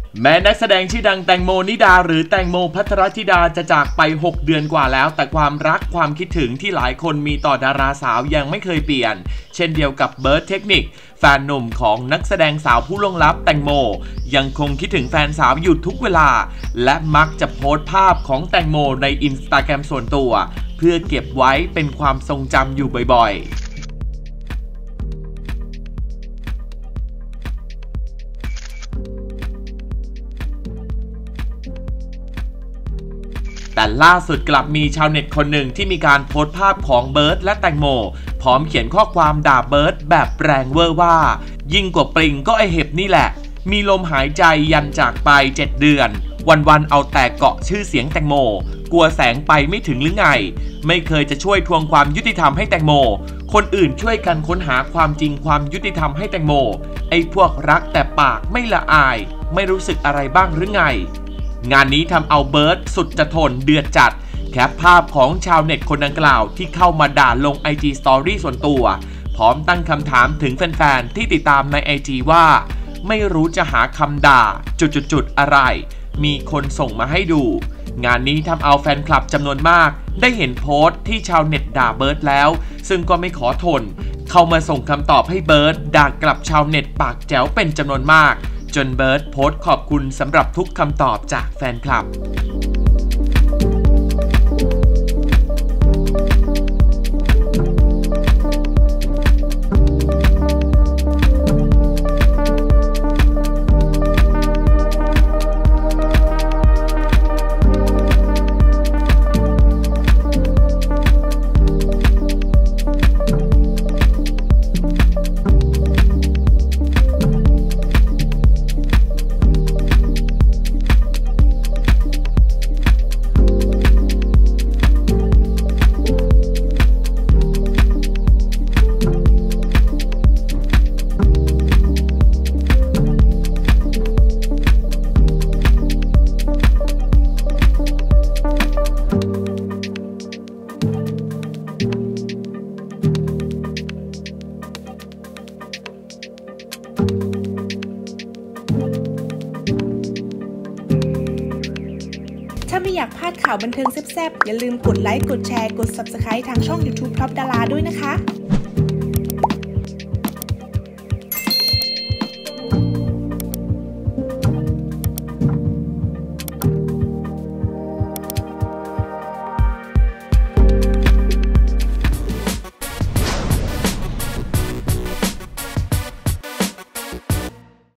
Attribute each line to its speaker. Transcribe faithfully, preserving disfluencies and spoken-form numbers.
Speaker 1: แม้นักแสดงชื่อดังแตงโมนิดาหรือแตงโมภัทรธิดาจะจากไปหกเดือนกว่าแล้วแต่ความรักความคิดถึงที่หลายคนมีต่อดาราสาวยังไม่เคยเปลี่ยนเช่นเดียวกับเบิร์ดเทคนิคแฟนหนุ่มของนักแสดงสาวผู้ล่วงลับแตงโมยังคงคิดถึงแฟนสาวอยู่ทุกเวลาและมักจะโพสต์ภาพของแตงโมในอินสตาแกรมส่วนตัวเพื่อเก็บไว้เป็นความทรงจำอยู่บ่อยๆแต่ล่าสุดกลับมีชาวเน็ตคนหนึ่งที่มีการโพสต์ภาพของเบิร์ดและแตงโมพร้อมเขียนข้อความด่าเบิร์ดแบบแรงเวอร์ว่ายิ่งกว่าปลิงก็ไอเห็บนี่แหละมีลมหายใจยันจากไปเจ็ดเดือนวันๆเอาแต่เกาะชื่อเสียงแตงโมกลัวแสงไปไม่ถึงหรือไงไม่เคยจะช่วยทวงความยุติธรรมให้แตงโมคนอื่นช่วยกันค้นหาความจริงความยุติธรรมให้แตงโมไอพวกรักแต่ปากไม่ละอายไม่รู้สึกอะไรบ้างหรือไงงานนี้ทำเอาเบิร์ดสุดจะทนเดือดจัดแคปภาพของชาวเน็ตคนดังกล่าวที่เข้ามาด่าลง ไอ จี Story ส่วนตัวพร้อมตั้งคำถามถึงแฟนๆที่ติดตามใน ไอ จี ว่าไม่รู้จะหาคำด่าจุดๆๆอะไรมีคนส่งมาให้ดูงานนี้ทำเอาแฟนคลับจำนวนมากได้เห็นโพสต์ที่ชาวเน็ตด่าเบิร์ดแล้วซึ่งก็ไม่ขอทนเข้ามาส่งคำตอบให้เบิร์ดด่ากลับชาวเน็ตปากแจ๋วเป็นจำนวนมากจนเบิร์ดโพสต์ขอบคุณสำหรับทุกคำตอบจากแฟนคลับ
Speaker 2: ถ้าไม่อยากพลาดข่าวบันเทิงแซ่บๆอย่าลืมกดไลค์กดแชร์กด ซับสไครบ์ ทางช่อง ยูทูบ ท็อปดาราด้วยนะคะ